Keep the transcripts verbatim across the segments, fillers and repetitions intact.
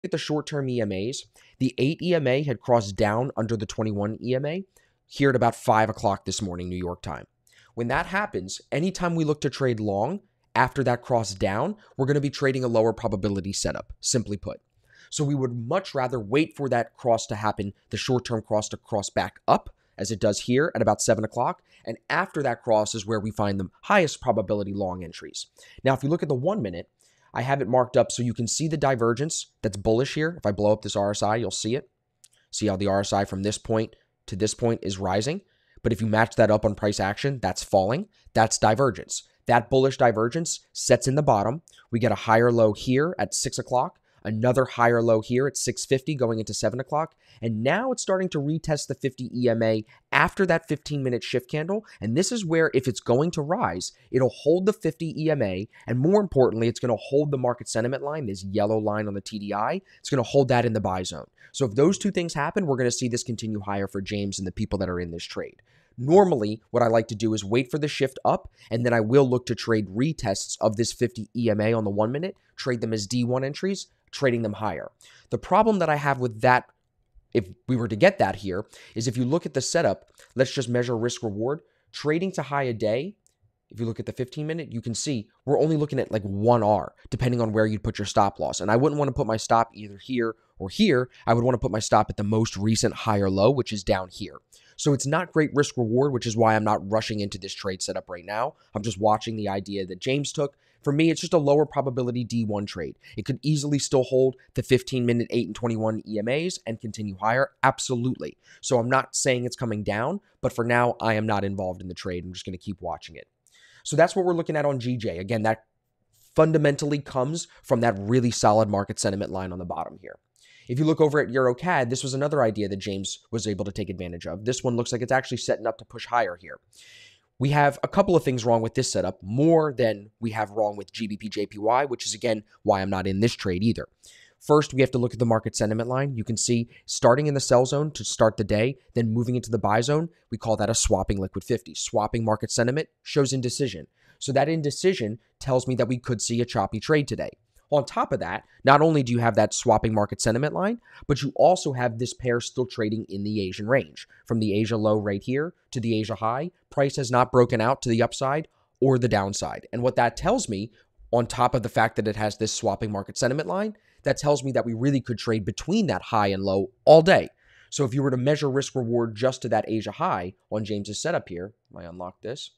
at the short-term E M As, the eight E M A had crossed down under the twenty-one E M A here at about five o'clock this morning, New York time. When that happens, anytime we look to trade long after that cross down, we're going to be trading a lower probability setup, simply put. So we would much rather wait for that cross to happen, the short-term cross to cross back up, as it does here at about seven o'clock. And after that cross is where we find the highest probability long entries. Now, if you look at the one minute, I have it marked up so you can see the divergence that's bullish here. If I blow up this R S I, you'll see it. See how the R S I from this point to this point is rising. But if you match that up on price action, that's falling. That's divergence. That bullish divergence sets in the bottom. We get a higher low here at six o'clock, another higher low here at six fifty going into seven o'clock. And now it's starting to retest the fifty E M A after that fifteen minute shift candle. And this is where, if it's going to rise, it'll hold the fifty E M A. And more importantly, it's going to hold the market sentiment line, this yellow line on the T D I. It's going to hold that in the buy zone. So if those two things happen, we're going to see this continue higher for James and the people that are in this trade. Normally, what I like to do is wait for the shift up, and then I will look to trade retests of this fifty E M A on the one minute, trade them as D one entries, trading them higher. The problem that I have with that, if we were to get that here, is if you look at the setup, let's just measure risk reward. Trading to high a day, if you look at the fifteen minute, you can see we're only looking at like one R, depending on where you'd put your stop loss. And I wouldn't want to put my stop either here or here. I would want to put my stop at the most recent higher low, which is down here. So it's not great risk reward, which is why I'm not rushing into this trade setup right now. I'm just watching the idea that James took. For me, it's just a lower probability D one trade. It could easily still hold the fifteen minute eight and twenty-one E M As and continue higher. Absolutely. So I'm not saying it's coming down, but for now, I am not involved in the trade. I'm just going to keep watching it. So that's what we're looking at on G J. Again, that fundamentally comes from that really solid market sentiment line on the bottom here. If you look over at EuroCAD, this was another idea that James was able to take advantage of. This one looks like it's actually setting up to push higher here. We have a couple of things wrong with this setup, more than we have wrong with G B P J P Y, which is, again, why I'm not in this trade either. First, we have to look at the market sentiment line. You can see starting in the sell zone to start the day, then moving into the buy zone, we call that a swapping liquid fifty. Swapping market sentiment shows indecision. So that indecision tells me that we could see a choppy trade today. On top of that, not only do you have that swapping market sentiment line, but you also have this pair still trading in the Asian range. From the Asia low right here to the Asia high, price has not broken out to the upside or the downside. And what that tells me, on top of the fact that it has this swapping market sentiment line, that tells me that we really could trade between that high and low all day. So if you were to measure risk reward just to that Asia high on James's setup here, I unlock this.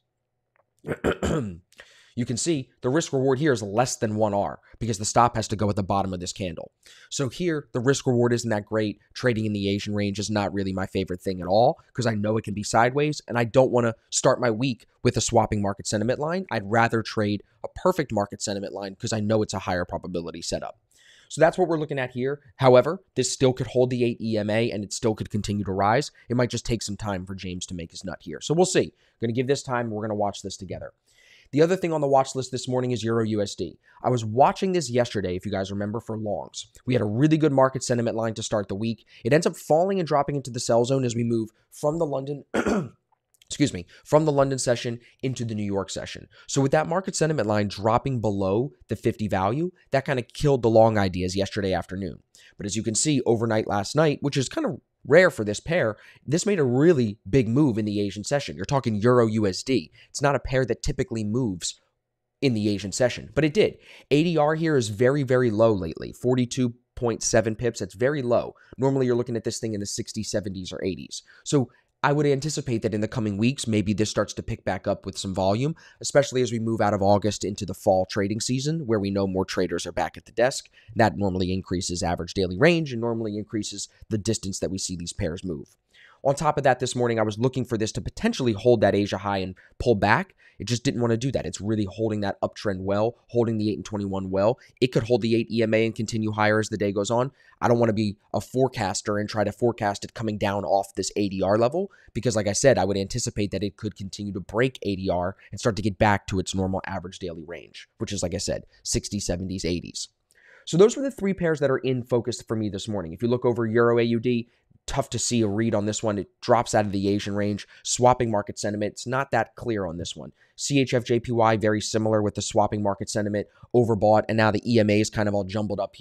You can see the risk reward here is less than one R because the stop has to go at the bottom of this candle. So here, the risk reward isn't that great. Trading in the Asian range is not really my favorite thing at all because I know it can be sideways and I don't want to start my week with a swapping market sentiment line. I'd rather trade a perfect market sentiment line because I know it's a higher probability setup. So that's what we're looking at here. However, this still could hold the eight E M A and it still could continue to rise. It might just take some time for James to make his nut here. So we'll see. I'm going to give this time. We're going to watch this together. The other thing on the watch list this morning is Euro U S D. I was watching this yesterday, if you guys remember, for longs. We had a really good market sentiment line to start the week. It ends up falling and dropping into the sell zone as we move from the London, excuse me, from the London session into the New York session. So with that market sentiment line dropping below the fifty value, that kind of killed the long ideas yesterday afternoon. But as you can see, overnight last night, which is kind of rare for this pair, this made a really big move in the Asian session. You're talking Euro U S D. It's not a pair that typically moves in the Asian session, but it did. A D R here is very, very low lately, forty-two point seven pips. That's very low. Normally, you're looking at this thing in the sixties, seventies, or eighties. So I would anticipate that in the coming weeks, maybe this starts to pick back up with some volume, especially as we move out of August into the fall trading season, where we know more traders are back at the desk. That normally increases average daily range and normally increases the distance that we see these pairs move. On top of that, this morning, I was looking for this to potentially hold that Asia high and pull back. It just didn't want to do that. It's really holding that uptrend well, holding the eight and twenty-one well. It could hold the eight E M A and continue higher as the day goes on. I don't want to be a forecaster and try to forecast it coming down off this A D R level because, like I said, I would anticipate that it could continue to break A D R and start to get back to its normal average daily range, which is, like I said, sixties, seventies, eighties. So those were the three pairs that are in focus for me this morning. If you look over Euro A U D, tough to see a read on this one. It drops out of the Asian range. Swapping market sentiment, it's not that clear on this one. C H F J P Y, very similar with the swapping market sentiment, overbought, and now the E M A is kind of all jumbled up here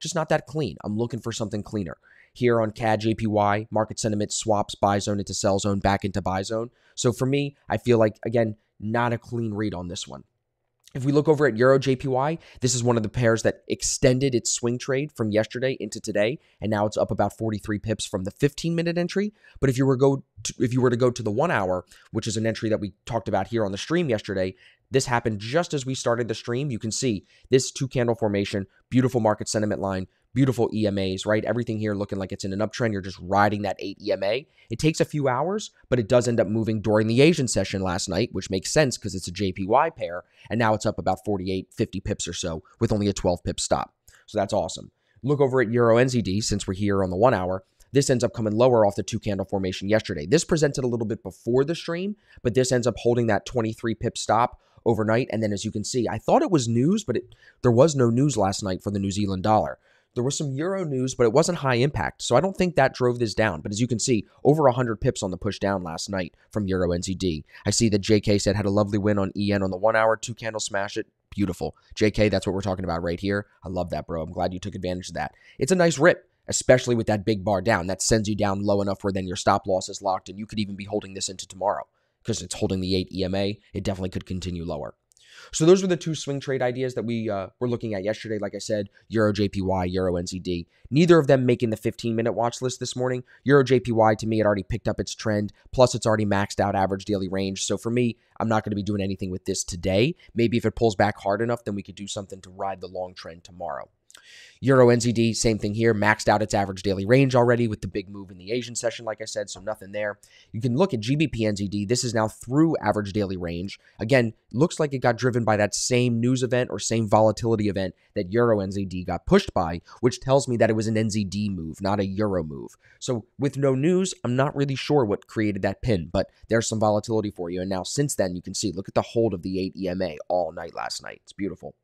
just not that clean. I'm looking for something cleaner. Here on C A D J P Y, market sentiment swaps buy zone into sell zone, back into buy zone. So for me, I feel like, again, not a clean read on this one. If we look over at Euro J P Y, this is one of the pairs that extended its swing trade from yesterday into today, and now it's up about forty-three pips from the fifteen-minute entry. But if you were go to, if you were to go to the one hour, which is an entry that we talked about here on the stream yesterday, this happened just as we started the stream. You can see this two-candle formation, beautiful market sentiment line, beautiful E M As, right? Everything here looking like it's in an uptrend. You're just riding that eight E M A. It takes a few hours, but it does end up moving during the Asian session last night, which makes sense because it's a J P Y pair. And now it's up about forty-eight, fifty pips or so with only a twelve pip stop. So that's awesome. Look over at Euro N Z D since we're here on the one hour. This ends up coming lower off the two candle formation yesterday. This presented a little bit before the stream, but this ends up holding that twenty-three pip stop overnight. And then as you can see, I thought it was news, but it, there was no news last night for the New Zealand dollar. There was some euro news, but it wasn't high impact. So I don't think that drove this down. But as you can see, over one hundred pips on the push down last night from Euro N Z D. I see that J K said had a lovely win on E N on the one hour, two candle smash it. Beautiful. J K, that's what we're talking about right here. I love that, bro. I'm glad you took advantage of that. It's a nice rip, especially with that big bar down. That sends you down low enough where then your stop loss is locked, and you could even be holding this into tomorrow because it's holding the eight E M A. It definitely could continue lower. So those were the two swing trade ideas that we uh, were looking at yesterday. Like I said, Euro J P Y, Euro N Z D. Neither of them making the fifteen-minute watch list this morning. Euro J P Y, to me, it already picked up its trend. Plus, it's already maxed out average daily range. So for me, I'm not going to be doing anything with this today. Maybe if it pulls back hard enough, then we could do something to ride the long trend tomorrow. Euro N Z D, same thing here, maxed out its average daily range already with the big move in the Asian session, like I said, so nothing there. You can look at G B P N Z D. This is now through average daily range. Again, looks like it got driven by that same news event or same volatility event that Euro N Z D got pushed by, which tells me that it was an N Z D move, not a Euro move. So with no news, I'm not really sure what created that pin, but there's some volatility for you. And now since then, you can see, look at the hold of the eight E M A all night last night. It's beautiful.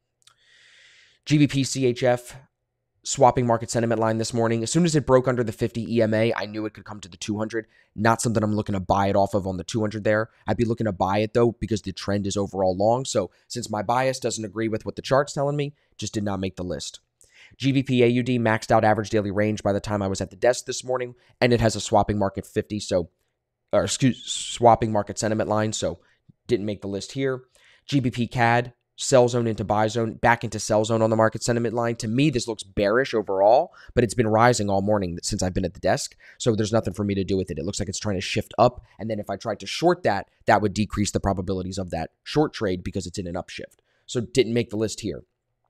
G B P C H F. Swapping market sentiment line this morning. As soon as it broke under the fifty E M A, I knew it could come to the two hundred. Not something I'm looking to buy it off of on the two hundred there. I'd be looking to buy it though because the trend is overall long. So since my bias doesn't agree with what the chart's telling me, just did not make the list. G B P A U D maxed out average daily range by the time I was at the desk this morning, and it has a swapping market fifty, so or excuse swapping market sentiment line, so didn't make the list here. G B P C A D. Sell zone into buy zone, back into sell zone on the market sentiment line. To me, this looks bearish overall, but it's been rising all morning since I've been at the desk, so there's nothing for me to do with it. It looks like it's trying to shift up, and then if I tried to short that, that would decrease the probabilities of that short trade because it's in an upshift. So it didn't make the list here.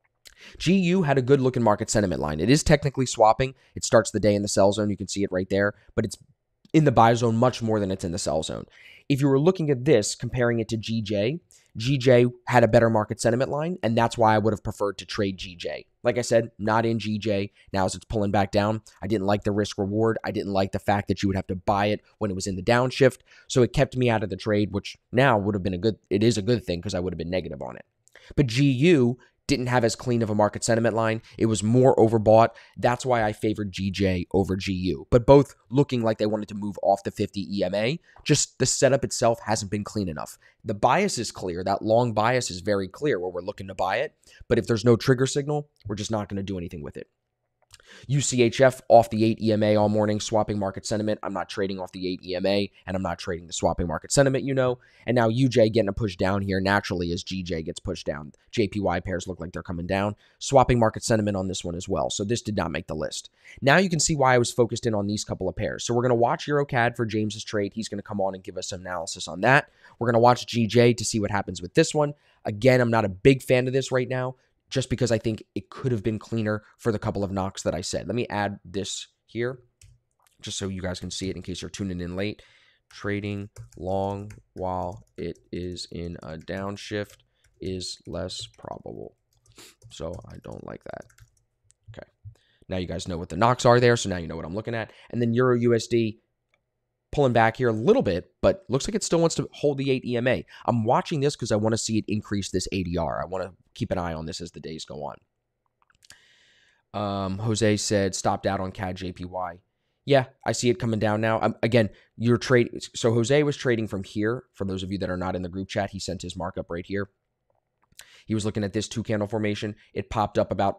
G U had a good looking market sentiment line. It is technically swapping. It starts the day in the sell zone. You can see it right there, but it's in the buy zone much more than it's in the sell zone. If you were looking at this, comparing it to G J, G J had a better market sentiment line, and that's why I would have preferred to trade G J. Like I said, not in G J. Now as it's pulling back down, I didn't like the risk reward. I didn't like the fact that you would have to buy it when it was in the downshift. So it kept me out of the trade, which now would have been a good, it is a good thing because I would have been negative on it. But G U didn't have as clean of a market sentiment line. It was more overbought. That's why I favored G J over G U. But both looking like they wanted to move off the fifty E M A. Just the setup itself hasn't been clean enough. The bias is clear. That long bias is very clear where we're looking to buy it. But if there's no trigger signal, we're just not going to do anything with it. U C H F off the eight E M A all morning, swapping market sentiment. I'm not trading off the eight E M A, and I'm not trading the swapping market sentiment, you know. And now U J getting a push down here naturally as G J gets pushed down. J P Y pairs look like they're coming down. Swapping market sentiment on this one as well. So this did not make the list. Now you can see why I was focused in on these couple of pairs. So we're going to watch Euro C A D for James's trade. He's going to come on and give us some analysis on that. We're going to watch G J to see what happens with this one. Again, I'm not a big fan of this right now, just because I think it could have been cleaner for the couple of knocks that I said. Let me add this here, just so you guys can see it in case you're tuning in late. Trading long while it is in a downshift is less probable. So I don't like that. Okay. Now you guys know what the knocks are there, so now you know what I'm looking at. And then Euro U S D pulling back here a little bit, but looks like it still wants to hold the eight E M A. I'm watching this because I want to see it increase this A D R. I want to keep an eye on this as the days go on. Um, Jose said stopped out on C A D J P Y. Yeah, I see it coming down now. Um, again, you're trading. So Jose was trading from here. For those of you that are not in the group chat, he sent his markup right here. He was looking at this two candle formation. It popped up about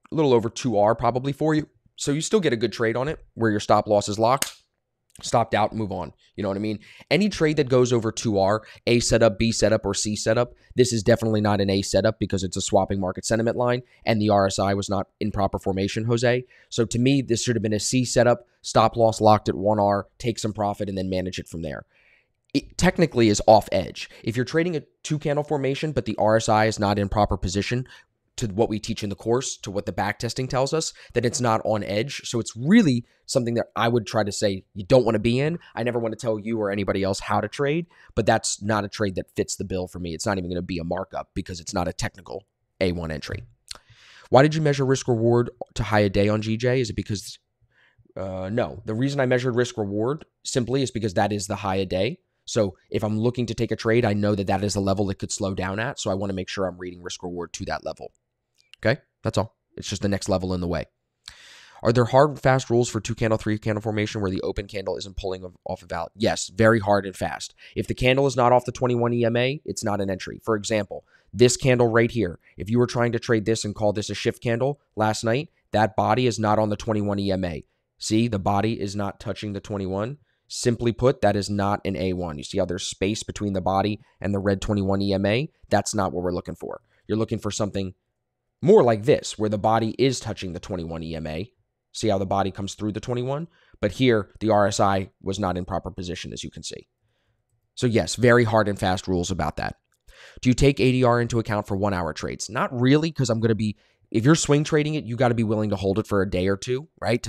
a little over two R probably for you. So you still get a good trade on it where your stop loss is locked, stopped out, move on. You know what I mean? Any trade that goes over two R, A setup, B setup, or C setup, this is definitely not an A setup because it's a swapping market sentiment line and the R S I was not in proper formation, Jose. So to me, this should have been a C setup, stop loss locked at one R, take some profit, and then manage it from there. It technically is off edge. If you're trading a two candle formation, but the R S I is not in proper position, to what we teach in the course, to what the back testing tells us, that it's not on edge. So it's really something that I would try to say you don't want to be in. I never want to tell you or anybody else how to trade, but that's not a trade that fits the bill for me. It's not even going to be a markup because it's not a technical A one entry. Why did you measure risk reward to high a day on G J? Is it because, uh, no, the reason I measured risk reward simply is because that is the high a day. So if I'm looking to take a trade, I know that that is a level it could slow down at. So I want to make sure I'm reading risk reward to that level. Okay, that's all. It's just the next level in the way. Are there hard and fast rules for two candle, three candle formation where the open candle isn't pulling off a valve? Yes, very hard and fast. If the candle is not off the twenty-one E M A, it's not an entry. For example, this candle right here, if you were trying to trade this and call this a shift candle last night, that body is not on the twenty-one E M A. See, the body is not touching the twenty-one. Simply put, that is not an A one. You see how there's space between the body and the red twenty-one E M A? That's not what we're looking for. You're looking for something more like this, where the body is touching the twenty-one E M A. See how the body comes through the twenty-one? But here, the R S I was not in proper position, as you can see. So yes, very hard and fast rules about that. Do you take A D R into account for one-hour trades? Not really, because I'm going to be, if you're swing trading it, you got to be willing to hold it for a day or two, right?